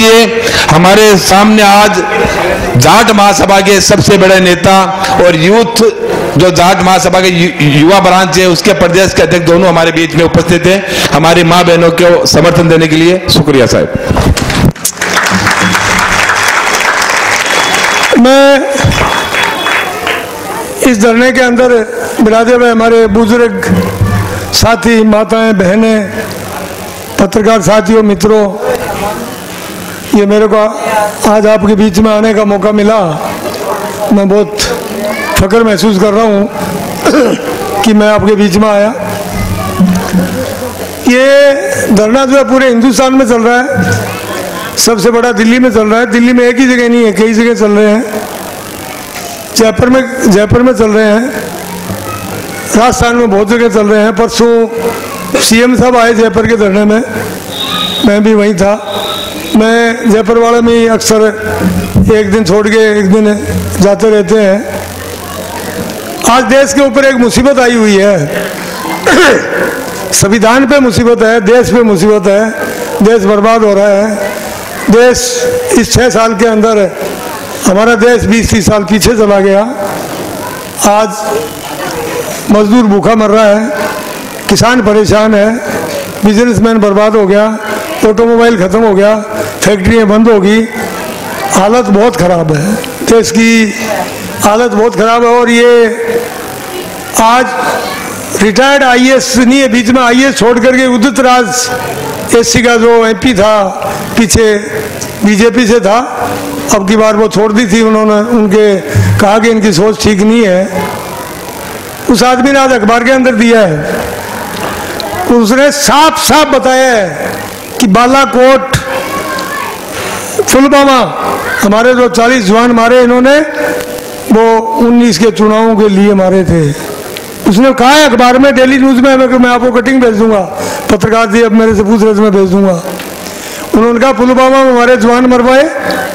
देखिए हमारे सामने आज जाट महासभा के सबसे बड़े नेता और यूथ जो जाट महासभा के युवा ब्रांच है उसके प्रदेश के अध्यक्ष दोनों हमारे बीच में उपस्थित हैं हमारी मां बहनों को समर्थन देने के लिए। शुक्रिया साहब। मैं इस धरने के अंदर बिरादर हुए हमारे बुजुर्ग साथी, माताएं, बहनें, पत्रकार साथियों, मित्रों, ये मेरे को आज आपके बीच में आने का मौका मिला। मैं बहुत फख्र महसूस कर रहा हूँ कि मैं आपके बीच में आया। ये धरना जो है पूरे हिंदुस्तान में चल रहा है, सबसे बड़ा दिल्ली में चल रहा है। दिल्ली में एक ही जगह नहीं है, कई जगह चल रहे हैं। जयपुर में चल रहे हैं, राजस्थान में बहुत जगह चल रहे हैं। परसों सीएम साहब आए जयपुर के धरने में, मैं भी वहीं था। मैं जयपुर वाले में अक्सर एक दिन छोड़ के एक दिन जाते रहते हैं। आज देश के ऊपर एक मुसीबत आई हुई है, संविधान पे मुसीबत है, देश पे मुसीबत है, देश बर्बाद हो रहा है। देश इस 6 साल के अंदर, हमारा देश 20-30 साल पीछे चला गया। आज मजदूर भूखा मर रहा है, किसान परेशान है, बिजनेसमैन बर्बाद हो गया, ऑटोमोबाइल खत्म हो गया, फैक्ट्रियां बंद हो गई। हालत बहुत ख़राब है, देश की हालत बहुत ख़राब है। और ये आज रिटायर्ड आईएएस नहीं है, बीच में आईएएस छोड़ करके उदित राज एससी का जो एमपी था, पीछे बीजेपी से था, अब की बार वो छोड़ दी थी उन्होंने, उनके कहा कि इनकी सोच ठीक नहीं है। उस आदमी ने आज अखबार के अंदर दिया है, उसने साफ साफ बताया है कि बालाकोट, पुलवामा, हमारे जो 40 जवान मारे इन्होंने, वो 19 के चुनावों के लिए मारे थे। उसने कहा है अखबार में, डेली न्यूज में, मैं आपको कटिंग भेज दूंगा, पत्रकार जी अब मेरे से पूछ रहे थे, मैं भेज दूंगा। उन्होंने कहा पुलवामा में हमारे जवान मरवाए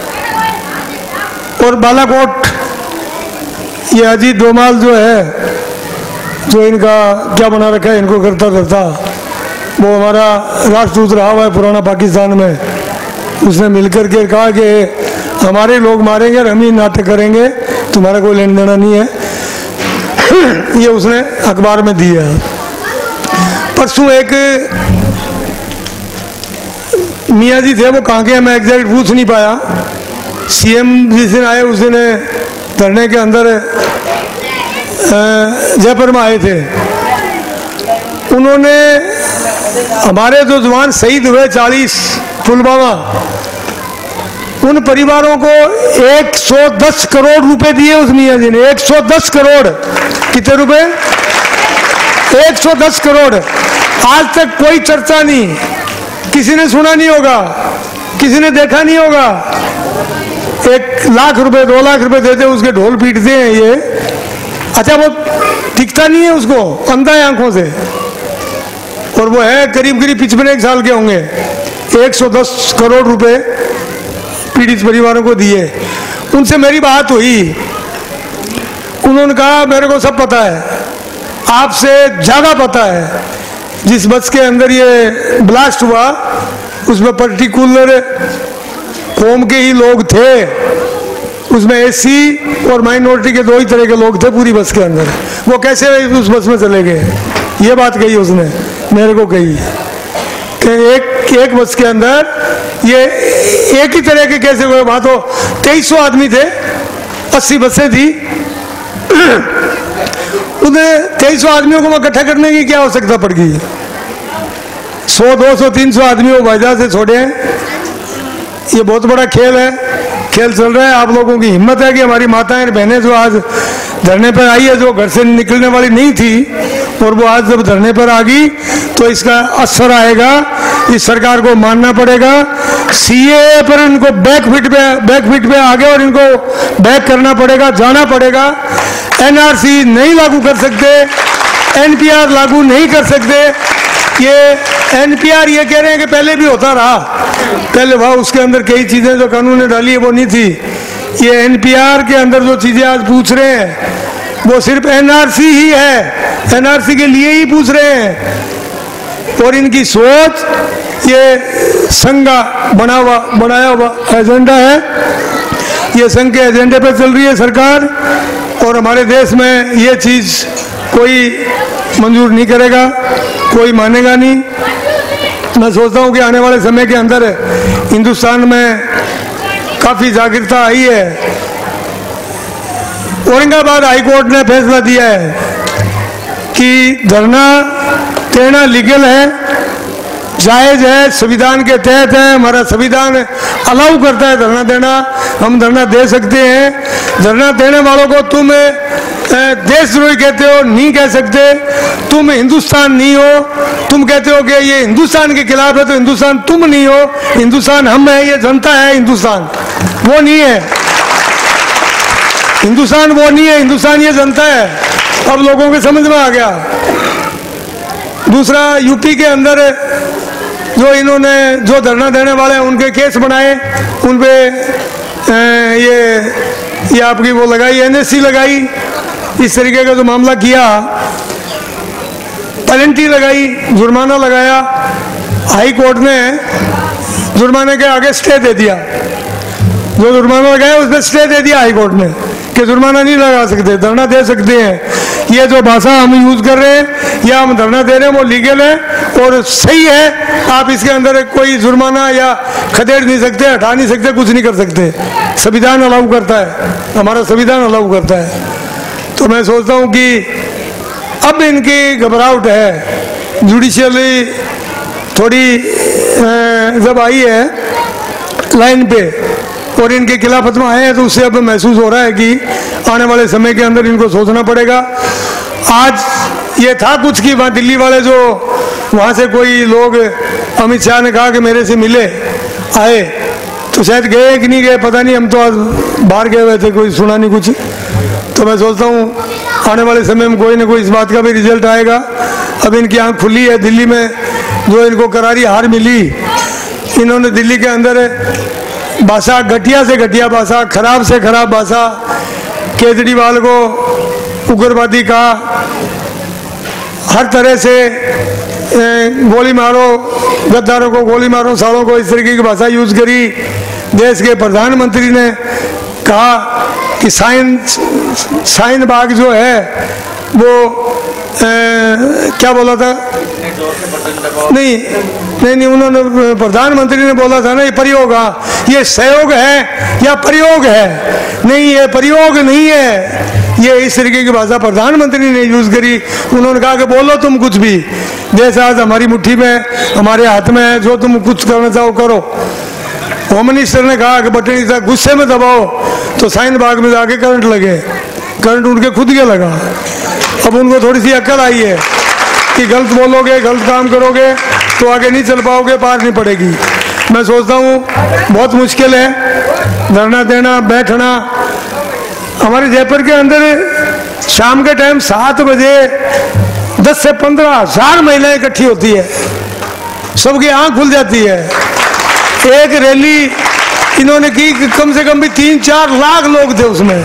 और बालाकोट ये अजीत डोमाल जो है, जो इनका क्या बना रखा है, इनको करता करता, वो हमारा राष्ट्रदूत रहा हुआ है पुराना पाकिस्तान में, उसने मिलकर के कहा कि हमारे लोग मारेंगे और हम ही नाटक करेंगे, तुम्हारा कोई लेना देना नहीं है। ये उसने अखबार में दिया। परसों एक मियाँ जी थे, वो कहाँ के, मैं एग्जैक्ट पूछ नहीं पाया। सीएम जिस दिन आए उस दिन धरने के अंदर जयपुर में आए थे। उन्होंने हमारे जो जवान शहीद हुए 40 पुलवामा, उन परिवारों को 110 करोड़ रुपए दिए उस मियाँ जी ने। 110 करोड़, कितने रुपए? 110 करोड़। आज तक कोई चर्चा नहीं, किसी ने सुना नहीं होगा, किसी ने देखा नहीं होगा। 1 लाख रुपए, 2 लाख रुपए देते, उसके ढोल पीटते हैं ये। अच्छा, वो दिखता नहीं है उसको, अंधा है आंखों से, और वो है करीब करीब 55 साल के होंगे। 110 करोड़ रुपए पीड़ित परिवारों को दिए। उनसे मेरी बात हुई, उन्होंने कहा मेरे को सब पता है, आपसे ज़्यादा पता है। जिस बस के अंदर ये ब्लास्ट हुआ उसमें पर्टिकुलर कौम के ही लोग थे, उसमें एससी और माइनॉरिटी के 2 ही तरह के लोग थे पूरी बस के अंदर। वो कैसे उस बस में चले गए, ये बात कही उसने मेरे को, कही कि एक बस के अंदर ये एक ही तरह के कैसे हुए। वहां तो 2300 आदमी थे, 80 बसें थी, उन्हें 2300 आदमियों को इकट्ठा करने की क्या आवश्यकता पड़ गई? 100, 200, 300 आदमियों को वजह से छोड़े। ये बहुत बड़ा खेल है, खेल चल रहा है। आप लोगों की हिम्मत है कि हमारी माताएं और बहनें जो आज धरने पर आई है, जो घर से निकलने वाली नहीं थी, और वो आज जब धरने पर आ गई तो इसका असर आएगा। इस सरकार को मानना पड़ेगा। सीए पर इनको बैकफिट पे आ गए और इनको बैक करना पड़ेगा, जाना पड़ेगा। एनआरसी नहीं लागू कर सकते, एनपीआर लागू नहीं कर सकते। ये एनपीआर ये कह रहे हैं कि पहले भी होता रहा, पहले वहाँ उसके अंदर कई चीज़ें जो कानून ने डाली है वो नहीं थी। ये एनपीआर के अंदर जो चीज़ें आज पूछ रहे हैं वो सिर्फ एनआरसी ही है, एनआरसी के लिए ही पूछ रहे हैं। और इनकी सोच ये संघ का बनाया हुआ एजेंडा है। ये संघ के एजेंडे पे चल रही है सरकार, और हमारे देश में ये चीज़ कोई मंजूर नहीं करेगा, कोई मानेगा नहीं। मैं सोचता हूँ कि आने वाले समय के अंदर हिंदुस्तान में काफ़ी जागरूकता आई है। औरंगाबाद हाईकोर्ट ने फैसला दिया है कि धरना देना लीगल है, जायज़ है, संविधान के तहत है। हमारा संविधान अलाउ करता है धरना देना, हम धरना दे सकते हैं। धरना देने वालों को तुम देशद्रोही कहते हो, नहीं कह सकते। तुम हिंदुस्तान नहीं हो, तुम कहते हो कि ये हिंदुस्तान के खिलाफ है, तो हिंदुस्तान तुम नहीं हो, हिंदुस्तान हम है, ये जनता है। हिंदुस्तान वो नहीं है, हिंदुस्तान वो नहीं है, हिंदुस्तान ये जनता है। अब लोगों के समझ में आ गया। दूसरा, यूपी के अंदर जो इन्होंने जो धरना देने वाले हैं उनके केस बनाए, उन पे ये आपकी वो लगाई, एनएससी लगाई, इस तरीके का जो मामला किया, पेनल्टी लगाई, जुर्माना लगाया। हाई कोर्ट ने जुर्माने के आगे स्टे दे दिया। जो जुर्माना लगाया उसमें स्टे दे दिया हाई कोर्ट ने कि जुर्माना नहीं लगा सकते, धरना दे सकते हैं। ये जो भाषा हम यूज कर रहे हैं या हम धरना दे रहे हैं वो लीगल है और सही है। आप इसके अंदर कोई जुर्माना या खदेड़ नहीं सकते, हटा नहीं सकते, कुछ नहीं कर सकते। संविधान अलाउ करता है, हमारा संविधान अलाउ करता है। तो मैं सोचता हूँ कि अब इनकी घबराहट है, जुडिशियली थोड़ी जब आई है लाइन पे और इनके खिलाफत में आए हैं, तो उससे अब महसूस हो रहा है कि आने वाले समय के अंदर इनको सोचना पड़ेगा। आज ये था कुछ कि वहाँ दिल्ली वाले जो वहाँ से कोई लोग, अमित शाह ने कहा कि मेरे से मिले आए, तो शायद गए कि नहीं गए पता नहीं, हम तो आज बाहर गए हुए थे, कोई सुना नहीं कुछ। तो मैं सोचता हूँ आने वाले समय में कोई ना कोई इस बात का भी रिजल्ट आएगा। अब इनकी आँख खुली है। दिल्ली में जो इनको करारी हार मिली, इन्होंने दिल्ली के अंदर भाषा, घटिया से घटिया भाषा, खराब से खराब भाषा, केजरीवाल को उग्रवादी कहा, हर तरह से गोली मारो, गद्दारों को गोली मारो, सालों को, इस तरीके की भाषा यूज करी। देश के प्रधानमंत्री ने कहा कि शाहीन बाग जो है वो क्या बोला था, नहीं, उन्होंने, प्रधानमंत्री ने बोला था ना, ये प्रयोग, हाँ, ये सहयोग है या प्रयोग है, नहीं ये प्रयोग नहीं है। ये इस तरीके की भाषा प्रधानमंत्री ने यूज करी। उन्होंने कहा कि बोलो तुम कुछ भी, देश आज हमारी मुट्ठी में, हमारे हाथ में है, जो तुम कुछ करना चाहो करो। होम मिनिस्टर ने कहा कि बटन गुस्से में दबाओ, तो शाहीन बाग में जाके करंट लगे, करंट उनके खुद के लगा। अब उनको थोड़ी सी अक्ल आई है कि गलत बोलोगे, गलत काम करोगे तो आगे नहीं चल पाओगे, पार नहीं पड़ेगी। मैं सोचता हूँ बहुत मुश्किल है धरना देना, बैठना। हमारे जयपुर के अंदर शाम के टाइम 7 बजे 10 से 15 हज़ार महिलाएं इकट्ठी होती है, सबकी आंख खुल जाती है। एक रैली इन्होंने की, कम से कम भी 3-4 लाख लोग थे उसमें।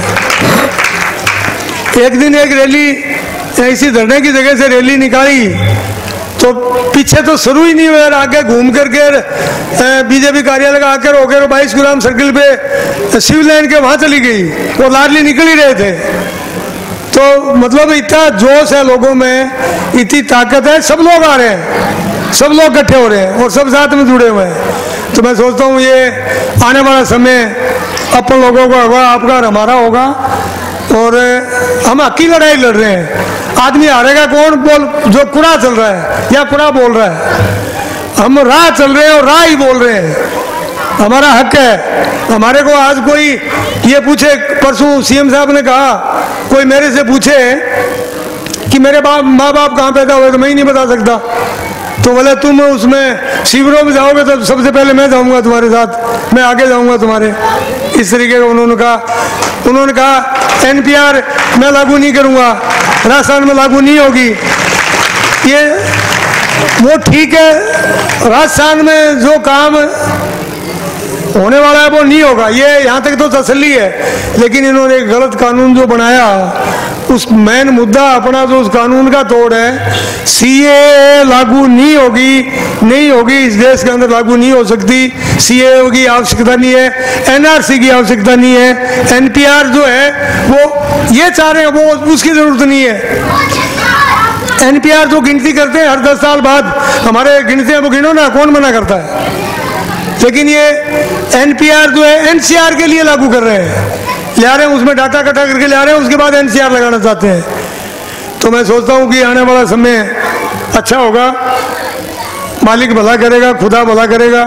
एक दिन एक रैली ऐसी धरने की जगह से रैली निकाली तो पीछे तो शुरू ही नहीं हुआ, आगे घूम करके बीजेपी कार्यालय का आकर होकर 22 गुलाम सर्किल पे सिविल लाइन के वहां चली गई। वो लाडली निकल ही रहे थे। तो मतलब इतना जोश है लोगों में, इतनी ताकत है, सब लोग आ रहे हैं, सब लोग इकट्ठे हो रहे हैं और सब साथ में जुड़े हुए हैं। तो मैं सोचता हूँ ये आने वाला समय अपन लोगों का होगा, आपका और हमारा होगा, और हम हकी लड़ाई लड़ रहे हैं। आदमी हारेगा कौन, बोल जो कुड़ा चल रहा है या कुड़ा बोल रहा है। हम राह चल रहे हैं और राह ही बोल रहे हैं, हमारा हक है। हमारे को आज कोई ये पूछे, परसों सीएम साहब ने कहा, कोई मेरे से पूछे कि मेरे माँ बाप कहाँ पैदा हुए, तो मैं ही नहीं बता सकता। तो बोले तुम उसमें शिविरों में जाओगे तो सबसे पहले मैं जाऊंगा तुम्हारे साथ, मैं आगे जाऊंगा तुम्हारे, इस तरीके का उन्होंने कहा एनपीआर मैं लागू नहीं करूंगा, राजस्थान में लागू नहीं होगी। ये वो ठीक है, राजस्थान में जो काम होने वाला है वो नहीं होगा, ये यहाँ तक तो तसल्ली है। लेकिन इन्होंने गलत कानून जो बनाया उस मेन मुद्दा अपना जो उस कानून का तोड़ है, सीए लागू नहीं होगी इस देश के अंदर, लागू नहीं हो सकती। सीए की आवश्यकता नहीं है, एनआरसी की आवश्यकता नहीं है, एनपीआर जो है वो ये चाह रहे हैं, वो उसकी जरूरत नहीं है। एनपीआर जो गिनती करते हैं हर 10 साल बाद, हमारे गिनते हैं वो गिनो ना, कौन मना करता है? लेकिन ये एनपीआर जो है एनसीआर के लिए लागू कर रहे हैं, ला रहे हैं, उसमें डाटा इकट्ठा करके ला रहे हैं, उसके बाद एनसीआर लगाना चाहते हैं। तो मैं सोचता हूँ कि आने वाला समय अच्छा होगा, मालिक भला करेगा, खुदा भला करेगा।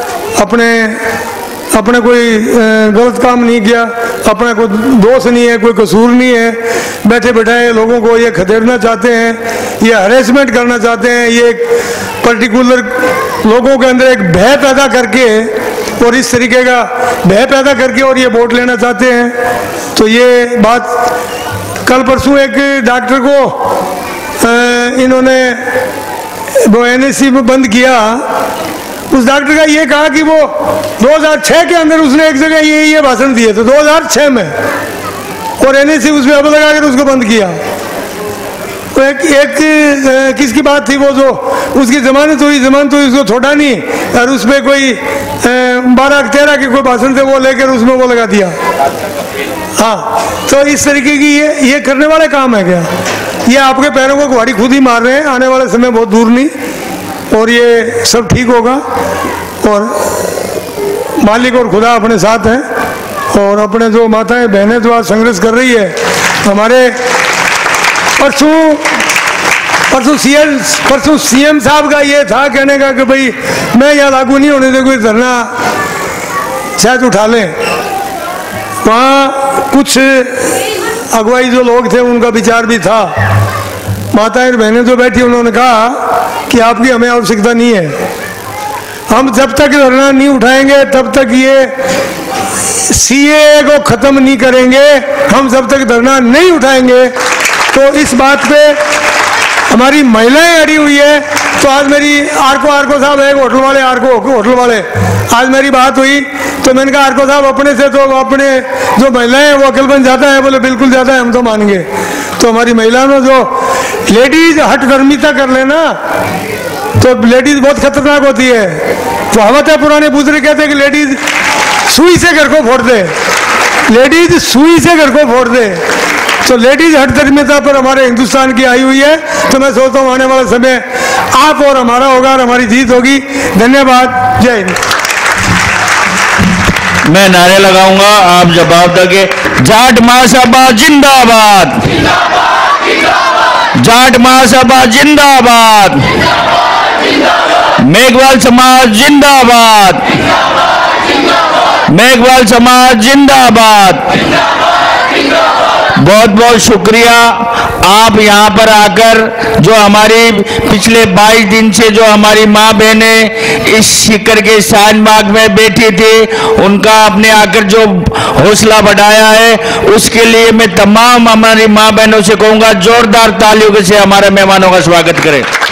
अपने कोई गलत काम नहीं किया, अपना कोई दोष नहीं है, कोई कसूर नहीं है, बैठे बैठाए लोगों को ये खदेड़ना चाहते हैं, ये हरेसमेंट करना चाहते हैं, ये पर्टिकुलर लोगों के अंदर एक भय पैदा करके और इस तरीके का भय पैदा करके और ये वोट लेना चाहते हैं। तो ये बात कल परसों एक डॉक्टर को इन्होंने वो एनएससी में बंद किया। उस डॉक्टर का ये कहा कि वो 2006 के अंदर उसने एक जगह ये भाषण दिए थे 2006 में, और एनएससी उसमें अब लगा कर उसको बंद किया। तो एक किसकी बात थी, वो जो उसकी जमानत हुई उसको छोड़ा नहीं, और उसमें कोई 12-13 के कोई भाषण थे वो लेकर उसमें वो लगा दिया। हाँ, तो इस तरीके की ये करने वाले काम है क्या? ये आपके पैरों को कुहाड़ी खुद ही मार रहे हैं। आने वाले समय बहुत दूर नहीं और ये सब ठीक होगा, और मालिक और खुदा अपने साथ हैं, और अपने जो माताएं बहनें जो आज संघर्ष कर रही है, हमारे परसों सीएम साहब का ये था कहने का कि भाई मैं यहाँ लागू नहीं होने दे, कोई धरना शायद उठा लें। वहाँ कुछ अगुवाई जो लोग थे उनका विचार भी था, माताएं और बहनें जो बैठी उन्होंने कहा कि आपकी हमें आवश्यकता नहीं है, हम जब तक धरना नहीं उठाएंगे तब तक ये सीए को खत्म नहीं करेंगे, हम जब तक धरना नहीं उठाएंगे। तो इस बात पे हमारी महिलाएं अड़ी हुई है। तो आज मेरी आरको साहब है, होटल वाले, आज मेरी बात हुई तो मैंने कहा आरको साहब अपने से तो अपने जो महिलाएं हैं वो अकलमंद जाता है, बोले बिल्कुल जाता है, हम तो मानेंगे। तो हमारी महिलाओं ने जो लेडीज हठधर्मिता कर लेना, तो लेडीज बहुत खतरनाक होती है। तो हवत है, पुराने बुजुर्ग कहते हैं कि लेडीज सुई से घर को फोड़ दे, लेडीज सुई से घर को फोड़ दे। तो लेडीज हठधर्मिता पर हमारे हिंदुस्तान की आई हुई है। तो मैं सोचता हूँ आने वाला समय आप और हमारा होगा और हमारी जीत होगी। धन्यवाद, जय हिंद। मैं नारे लगाऊंगा, आप जवाब दोगे। जाट महासभा जिंदाबाद, जाट महासभा जिंदाबाद, मेघवाल समाज जिंदाबाद, मेघवाल समाज जिंदाबाद। बहुत बहुत शुक्रिया आप यहाँ पर आकर, जो हमारी पिछले 22 दिन से जो हमारी माँ बहनें इस शिखर के शानबाग में बैठी थी, उनका आपने आकर जो हौसला बढ़ाया है, उसके लिए मैं तमाम हमारी माँ बहनों से कहूँगा जोरदार तालियों से हमारे मेहमानों का स्वागत करें।